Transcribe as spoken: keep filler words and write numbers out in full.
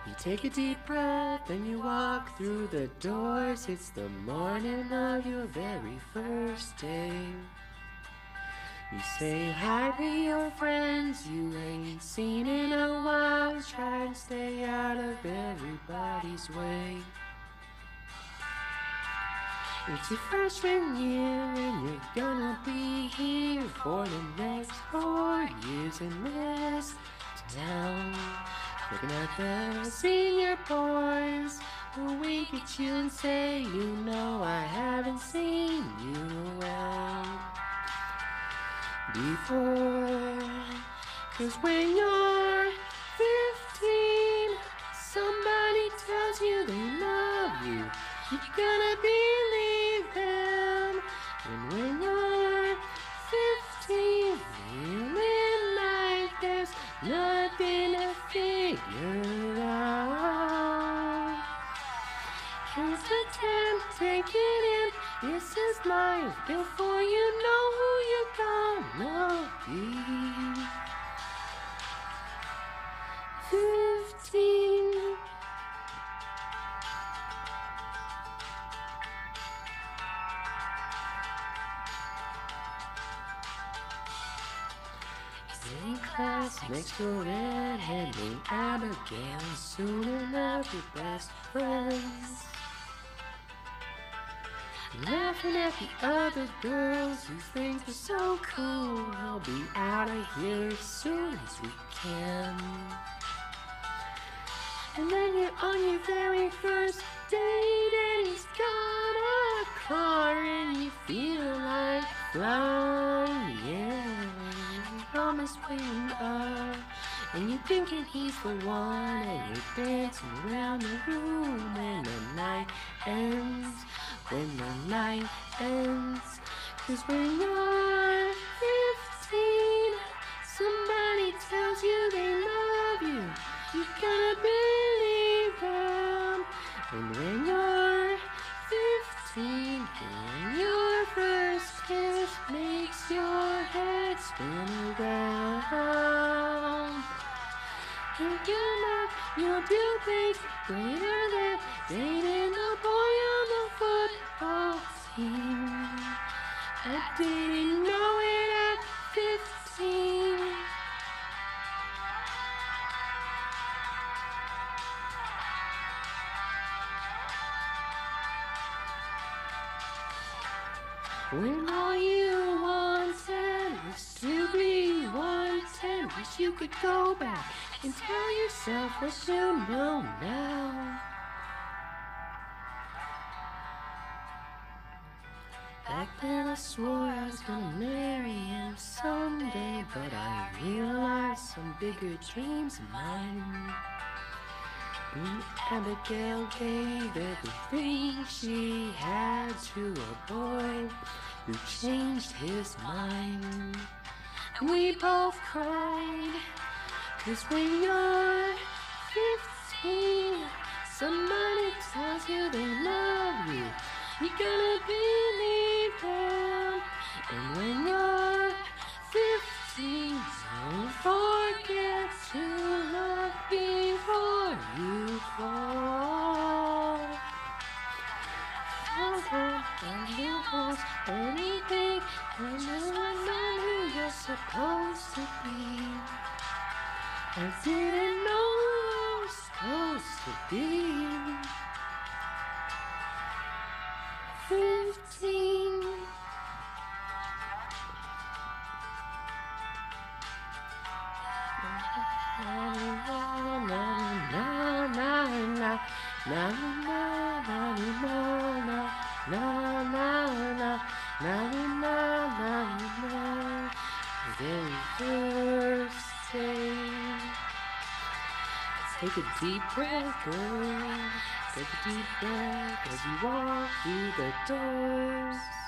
You take a deep breath and you walk through the doors. It's the morning of your very first day. You say hi to your friends you ain't seen in a while. Try and stay out of everybody's way. It's your freshman year and you're gonna be here for the next four years in this town. Looking at the senior boys who wink at you and say, you know I haven't seen you around before. Cause when you're fifteen, somebody tells you they love you. You're gonna believe them. And when you're fifteen, feeling like there's nothing to figure out. Here's the ten, take it in. This is life before you know who you're gonna be. Fifteen. In class next to redhead named Abigail, soon enough your best friends. Laughing at the other girls who think they're so cool. I'll be out of here as soon as we can. And then you're on your very first date and he's got a car and you feel like flying, yeah. Almost waiting up, and you're thinking he's the one, and you're dancing around the room, and the night ends, when the night ends. Cause when you're fifteen, somebody tells you they love you, you're gonna believe them. And when you're fifteen, when your first kiss makes your head spin around, and you know you'll do things greater than dating a boy on the football team. I didn't know it at fifteen. When all you wanted was to be wanted, wish you could go back and tell yourself what you know now. Back then I swore I was gonna marry him someday, but I realized some bigger dreams of mine. And Abigail gave everything she had to a boy who changed his mind. And we both cried, cause when you're fifteen, somebody tells you they love you, you're gonna believe them. And when you're fifteen, don't forget to look before you fall. And you want anything, and you know who you're supposed to be. I didn't know who I was supposed to be. Fifteen. Na na na na na na na na na na na. Very first day. Take a deep breath, girl. Take a deep breath as you walk through the doors.